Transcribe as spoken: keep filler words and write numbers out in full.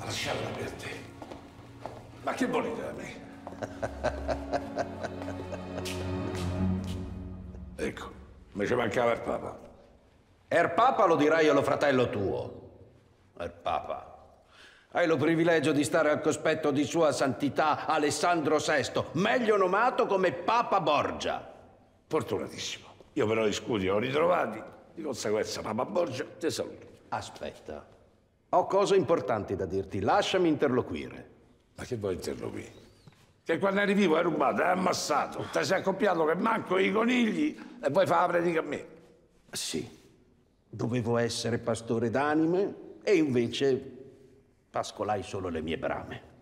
lasciarla per te. Ma che volete da me? Ecco, mi ci mancava il Papa. Er Papa lo dirai allo fratello tuo. Er Papa. Hai lo privilegio di stare al cospetto di Sua Santità Alessandro sesto, meglio nomato come Papa Borgia. Fortunatissimo. Io però gli scudi li ho ritrovati, di conseguenza Papa Borgia ti saluto. Aspetta, ho cose importanti da dirti, lasciami interloquire. Ma che vuoi interloquire? Che quando eri vivo hai rubato, hai ammassato, ti sei accoppiato che manco i conigli e poi fa la predica a me. Sì, dovevo essere pastore d'anime e invece pascolai solo le mie brame.